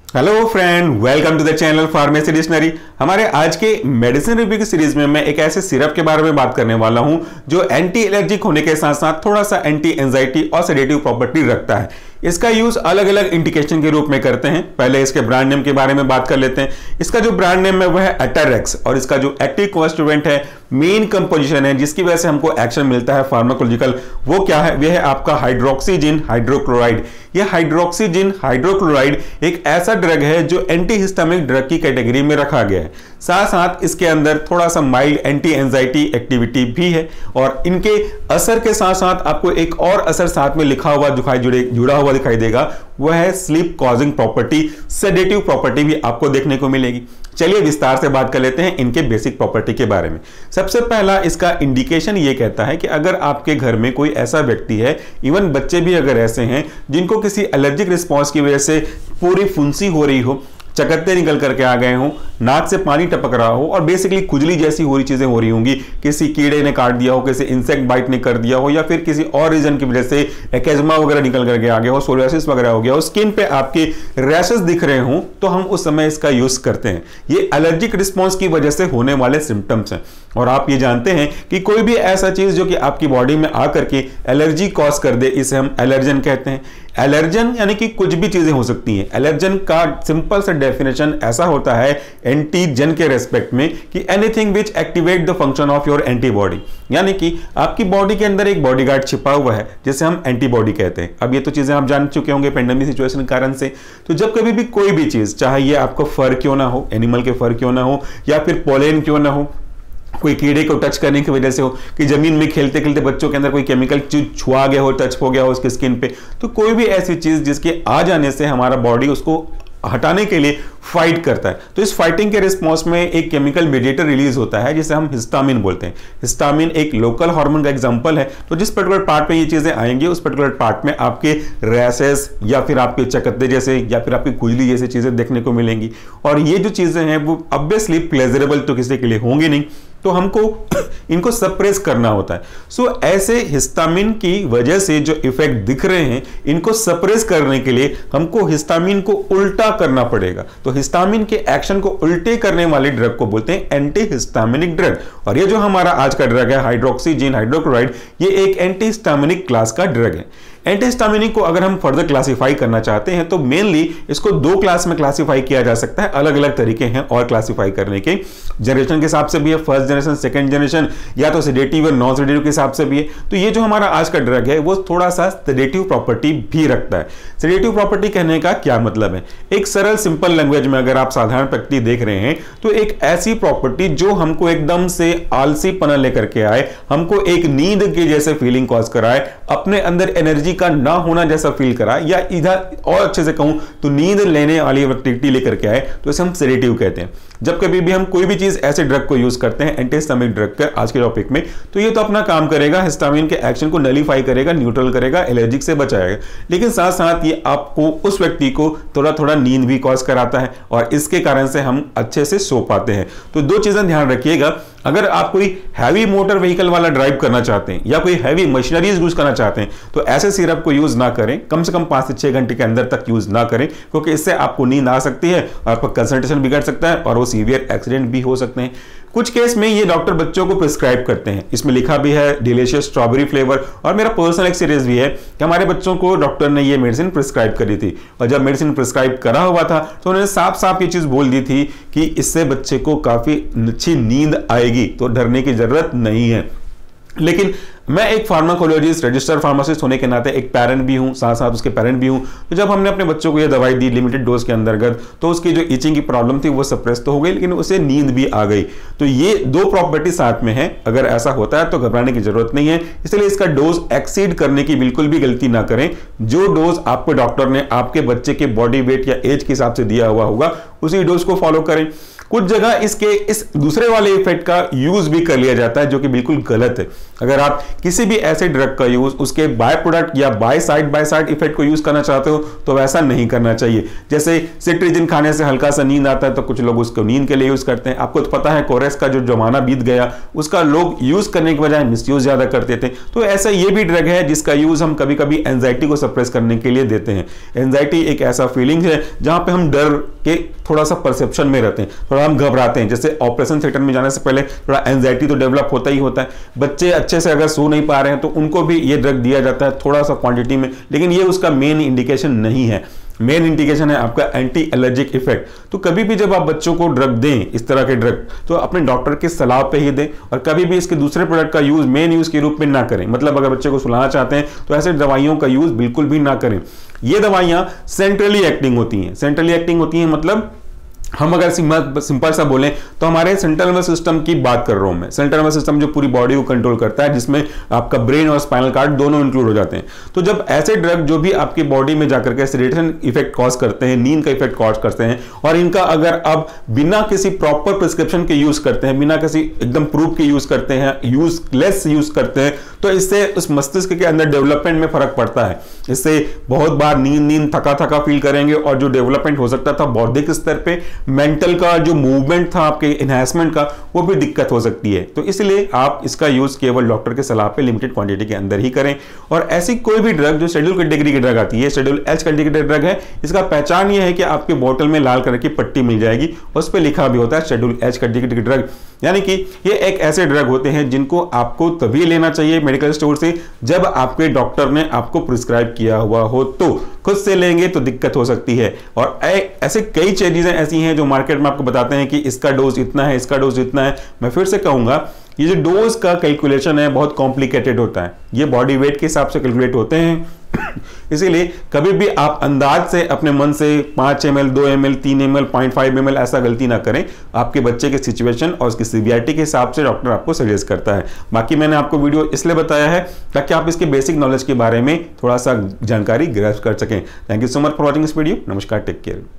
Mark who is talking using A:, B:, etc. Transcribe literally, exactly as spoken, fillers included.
A: Hello friend, welcome to the channel pharmacy dictionary. हमारे आज के मेडिसिन रिव्यू की सीरीज में मैं एक ऐसे सिरप के बारे में बात करने वाला हूं जो एंटी एलर्जिक होने के साथ साथ थोड़ा सा एंटी एंजाइटी और सेडेटिव प्रॉपर्टी रखता है। इसका यूज अलग अलग इंडिकेशन के रूप में करते हैं। पहले इसके ब्रांड नेम के बारे में बात कर लेते हैं। इसका जो ब्रांड नेम है वह है अटेरेक्स और इसका जो एक्टिव कॉन्स्टिट्यूएंट है, मेन कंपोजिशन है जिसकी वजह से हमको एक्शन मिलता है फार्माकोलॉजिकल, वो क्या है? वह है आपका हाइड्रोक्सीजिन हाइड्रोक्लोराइड। यह हाइड्रोक्सीजिन हाइड्रोक्लोराइड एक ऐसा ड्रग है जो एंटीहिस्टामिक ड्रग की कैटेगरी में रखा गया है। साथ साथ इसके अंदर थोड़ा सा माइल्ड एंटी एंजाइटी एक्टिविटी भी है और इनके असर के साथ साथ आपको एक और असर साथ में लिखा हुआ दिखाई जुड़े जुड़ा हुआ दिखाई देगा, वह है sleep causing property, sedative property भी आपको देखने को मिलेगी। चलिए विस्तार से बात कर लेते हैं इनके बेसिक प्रॉपर्टी के बारे में। सबसे पहला इसका इंडिकेशन ये कहता है कि अगर आपके घर में कोई ऐसा व्यक्ति है, इवन बच्चे भी अगर ऐसे हैं जिनको किसी एलर्जिक रिस्पॉन्स की वजह से पूरी फुंसी हो रही हो, चकत्ते निकल करके आ गए हों, नाक से पानी टपक रहा हो और बेसिकली खुजली जैसी हो रही चीजें हो रही होंगी, किसी कीड़े ने काट दिया हो, किसी इंसेक्ट बाइट ने कर दिया हो या फिर किसी और रीजन की वजह से एक्जिमा वगैरह निकल करके आ गया हो, सोरियासिस वगैरह हो गया हो, स्किन पे आपके रैशेस दिख रहे हों, तो हम उस समय इसका यूज करते हैं। ये एलर्जिक रिस्पॉन्स की वजह से होने वाले सिम्टम्स हैं और आप ये जानते हैं कि कोई भी ऐसा चीज जो कि आपकी बॉडी में आकर के एलर्जी कॉज कर दे, इसे हम एलर्जन कहते हैं। एलर्जन यानी कि कुछ भी चीजें हो सकती हैं। एलर्जन का सिंपल सा डेफिनेशन ऐसा होता है एंटीजन के रेस्पेक्ट में कि anything which activate the function of your antibody, यानी कि आपकी बॉडी के अंदर एक बॉडीगार्ड छिपा हुआ है जिसे हम एंटीबॉडी कहते हैं। अब ये तो चीजें आप जान चुके होंगे पेंडेमिक सिचुएशन के कारण से। तो जब कभी भी कोई भी चीज, चाहे ये आपको फर क्यों ना हो, एनिमल के फर क्यों ना हो या फिर पोलेन क्यों ना हो, कोई कीड़े को टच करने की वजह से हो कि जमीन में खेलते खेलते बच्चों के अंदर कोई केमिकल छुआ गया हो, टच हो गया हो उसकी स्किन पे, तो कोई भी ऐसी चीज जिसके आ जाने से हमारा बॉडी उसको हटाने के लिए फाइट करता है, तो इस फाइटिंग के रिस्पॉन्स में एक केमिकल मीडिएटर रिलीज होता है जिसे हम हिस्टामिन बोलते हैं। हिस्टामिन एक लोकल हार्मोन का एग्जांपल है। तो जिस पर्टिकुलर पार्ट में ये चीजें आएंगी उस पर्टिकुलर पार्ट में आपके रैशेस या फिर आपके चकत्ते जैसे या फिर आपकी खुजली जैसी चीजें देखने को मिलेंगी और ये जो चीजें हैं वो ऑब्वियसली प्लेजरेबल तो किसी के लिए होंगी नहीं, तो हमको इनको सप्रेस करना होता है। सो so, ऐसे हिस्टामिन की वजह से जो इफेक्ट दिख रहे हैं, इनको सप्रेस करने के लिए हमको हिस्टामिन को उल्टा करना पड़ेगा। तो हिस्टामिन के एक्शन को उल्टे करने वाले ड्रग को बोलते हैं एंटी हिस्टामिनिक ड्रग। और ये जो हमारा आज का ड्रग है हाइड्रोक्सीजिन हाइड्रोक्लोराइड, ये एक एंटी हिस्टामिनिक क्लास का ड्रग है। एंटीहिस्टामिनिक को अगर हम फर्दर क्लासिफाई करना चाहते हैं तो मेनली इसको दो क्लास में क्लासिफाई किया जा सकता है। अलग अलग तरीके हैं और क्लासिफाई करने के, जनरेशन के हिसाब से भी है, फर्स्ट जनरेशन, सेकंड जनरेशन, या तो सेडेटिव और नॉन सेडेटिव के हिसाब से भी है। तो ये जो हमारा आज का ड्रग है वो थोड़ा सा सेडेटिव प्रॉपर्टी भी रखता है। सेडेटिव प्रॉपर्टी कहने का क्या मतलब है? एक सरल सिंपल लैंग्वेज में अगर आप साधारण प्रकृति देख रहे हैं तो एक ऐसी प्रॉपर्टी जो हमको एकदम से आलसीपना लेकर के आए, हमको एक नींद की जैसे फीलिंग कॉज कराए, अपने अंदर एनर्जी का ना होना जैसा फील करा, या इधर और अच्छे से कहूं तो नींद लेने वाली एक्टिविटी लेकर के आए, तो इसे हम सेडेटिव कहते हैं। जब कभी भी हम कोई भी चीज ऐसे ड्रग को यूज करते हैं एंटीहिस्टामिक ड्रग के आज के टॉपिक में, तो ये तो अपना काम करेगा, हिस्टामिन के एक्शन को नलीफाई करेगा, न्यूट्रल करेगा, एलर्जिक से बचाएगा, लेकिन साथ साथ ये आपको उस व्यक्ति को थोड़ा थोड़ा नींद भी कॉज कराता है और इसके कारण से हम अच्छे से सो पाते हैं। तो दो चीजें ध्यान रखिएगा, अगर आप कोई हैवी मोटर व्हीकल वाला ड्राइव करना चाहते हैं या कोई हैवी मशीनरीज यूज करना चाहते हैं तो ऐसे सिरप को यूज ना करें, कम से कम पांच से छह घंटे के अंदर तक यूज ना करें, क्योंकि इससे आपको नींद आ सकती है और आपका कंसंट्रेशन बिगड़ सकता है और वो सीवियर एक्सीडेंट भी हो सकते हैं। कुछ केस में ये डॉक्टर बच्चों को प्रिस्क्राइब करते हैं। इसमें लिखा भी है डिलीशियस स्ट्रॉबेरी फ्लेवर, और मेरा पर्सनल एक्सपीरियंस भी है कि हमारे बच्चों को डॉक्टर ने ये मेडिसिन प्रिस्क्राइब करी थी और जब मेडिसिन प्रिस्क्राइब करा हुआ था तो उन्होंने साफ साफ ये चीज बोल दी थी कि इससे बच्चे को काफी अच्छी नींद आएगी, तो डरने की जरूरत नहीं है। लेकिन मैं एक फार्माकोलॉजिस्ट, रजिस्टर्ड फार्मासिस्ट होने के नाते एक पेरेंट भी हूं, साथ साथ उसके पेरेंट भी हूं। तो जब हमने अपने बच्चों को ये दवाई दी लिमिटेड डोज के अंतर्गत, तो उसकी जो इचिंग की प्रॉब्लम थी वो सप्रेस तो हो गई, लेकिन उसे नींद भी आ गई। तो ये दो प्रॉपर्टी साथ में है। अगर ऐसा होता है तो घबराने की जरूरत नहीं है, इसलिए इसका डोज एक्सीड करने की बिल्कुल भी गलती ना करें। जो डोज आपको डॉक्टर ने आपके बच्चे के बॉडी वेट या एज के हिसाब से दिया हुआ होगा उसी डोज को फॉलो करें। कुछ जगह इसके इस दूसरे वाले इफेक्ट का यूज भी कर लिया जाता है, जो कि बिल्कुल गलत है। अगर आप किसी भी ऐसे ड्रग का यूज उसके बाय प्रोडक्ट या by side by side effect को यूज करना चाहते हो तो वैसा नहीं करना चाहिए। जैसे सिट्रिजिन खाने से हल्का सा नींद आता है तो कुछ लोग उसको नींद के लिए यूज करते हैं। आपको तो पता है कोरेस का जो जमाना बीत गया उसका लोग यूज करने के बजाय मिसयूज ज्यादा करते थे। तो ऐसा ये भी ड्रग है जिसका यूज हम कभी कभी एंजाइटी को सप्रेस करने के लिए देते हैं। एंजाइटी एक ऐसा फीलिंग है जहां पे हम डर के थोड़ा सा परसेप्शन में रहते हैं, थोड़ा हम घबराते हैं। जैसे ऑपरेशन थिएटर में जाने से पहले थोड़ा एंजाइटी तो डेवलप होता ही होता है। बच्चे अच्छे से अगर सो नहीं पा रहे हैं तो उनको भी ये ड्रग दिया जाता है थोड़ा सा क्वांटिटी में, लेकिन ये उसका मेन इंडिकेशन नहीं है। मेन इंडिकेशन है आपका एंटी एलर्जिक इफेक्ट। तो कभी भी जब आप बच्चों को ड्रग दें, इस तरह के ड्रग, तो अपने डॉक्टर के सलाह पे ही दें और कभी भी इसके दूसरे प्रोडक्ट का यूज मेन यूज के रूप में ना करें। मतलब अगर बच्चे को सुलाना चाहते हैं तो ऐसे दवाइयों का यूज बिल्कुल भी ना करें। ये दवाइयां सेंट्रली एक्टिंग होती हैं। सेंट्रली एक्टिंग होती हैं मतलब हम अगर सिंपल सा बोलें तो हमारे सेंट्रल नर्वस सिस्टम की बात कर रहा हूं मैं। सेंट्रल नर्वस सिस्टम जो पूरी बॉडी को कंट्रोल करता है, जिसमें आपका ब्रेन और स्पाइनल कार्ड दोनों इंक्लूड हो जाते हैं। तो जब ऐसे ड्रग जो भी आपकी बॉडी में जाकर के सेडेशन इफेक्ट कॉज करते हैं, नींद का इफेक्ट कॉज करते हैं, और इनका अगर आप बिना किसी प्रॉपर प्रिस्क्रिप्शन के यूज करते हैं, बिना किसी एकदम प्रूफ के यूज करते हैं, यूज लेस यूज करते हैं, तो इससे उस मस्तिष्क के अंदर डेवलपमेंट में फर्क पड़ता है। इससे बहुत बार नींद नींद थका थका फील करेंगे और जो डेवलपमेंट हो सकता था बौद्धिक स्तर पे, मेंटल का जो मूवमेंट था आपके एनहांसमेंट का, वो भी दिक्कत हो सकती है। तो इसलिए आप इसका यूज केवल डॉक्टर के सलाह पे लिमिटेड क्वांटिटी के अंदर ही करें। और ऐसी कोई भी ड्रग जो शेड्यूल कैटेगरी की ड्रग आती है, शेड्यूल एच कैटेगरी की ड्रग है, इसका पहचान ये है कि आपके बोतल में लाल कलर की पट्टी मिल जाएगी, उस पर लिखा भी होता है शेड्यूल एच कैटेगरी की ड्रग। यानी कि ये एक ऐसे ड्रग होते हैं जिनको आपको तभी लेना चाहिए मेडिकल स्टोर से जब आपके डॉक्टर ने आपको प्रिस्क्राइब किया हुआ हो। तो खुद से लेंगे तो दिक्कत हो सकती है। और ऐसे कई चीजें ऐसी हैं जो मार्केट में आपको बताते हैं कि इसका डोज इतना है, इसका डोज इतना है। मैं फिर से कहूंगा, ये जो डोज का कैलकुलेशन है बहुत कॉम्प्लिकेटेड होता है। ये बॉडी वेट के हिसाब से कैलकुलेट होते हैं। इसीलिए कभी भी आप अंदाज से अपने मन से पांच एम एल, दो एम एल, तीन M L, point five M L ऐसा गलती ना करें। आपके बच्चे के सिचुएशन और उसकी सीवियरिटी के हिसाब से डॉक्टर आपको सजेस्ट करता है। बाकी मैंने आपको वीडियो इसलिए बताया है ताकि आप इसके बेसिक नॉलेज के बारे में थोड़ा सा जानकारी ग्रैस्प कर सकें। Thank you so much for watching this video. नमस्कार, टेक केयर।